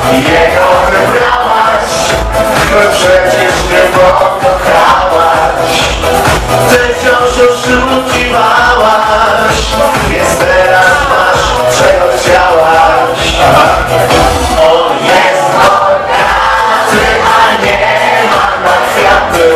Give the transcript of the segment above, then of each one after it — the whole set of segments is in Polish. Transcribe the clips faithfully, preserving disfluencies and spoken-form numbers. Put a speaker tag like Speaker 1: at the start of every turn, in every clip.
Speaker 1: Jego wybrałaś, no przecież nie pokochałaś. Ty wciąż oszukiwałaś, więc teraz masz, czego chciałaś. On jest bogaty, a nie ma na kwiaty.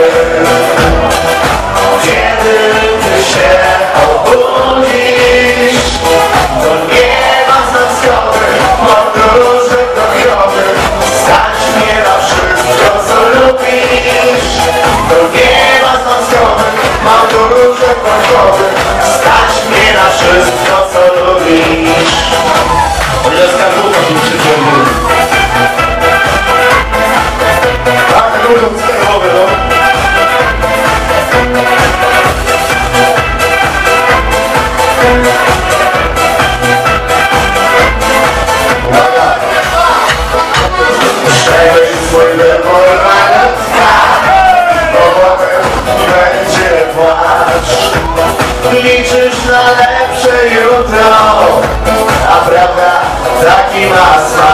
Speaker 1: Kiedy ty się obudzisz, to nieba znackowy, podróży drogiowy, stać mnie na wszystko, co lubisz. To nieba znackowy, podróży drogiowy, stać mnie na wszystko, co lubisz. O ile skarbówka tu przyciągnie. Tak, lubią skarbowe, no. Przejdź swój wybór maletka, bo potem będzie płacz. Liczysz na lepsze jutro, a prawda taki ma smak.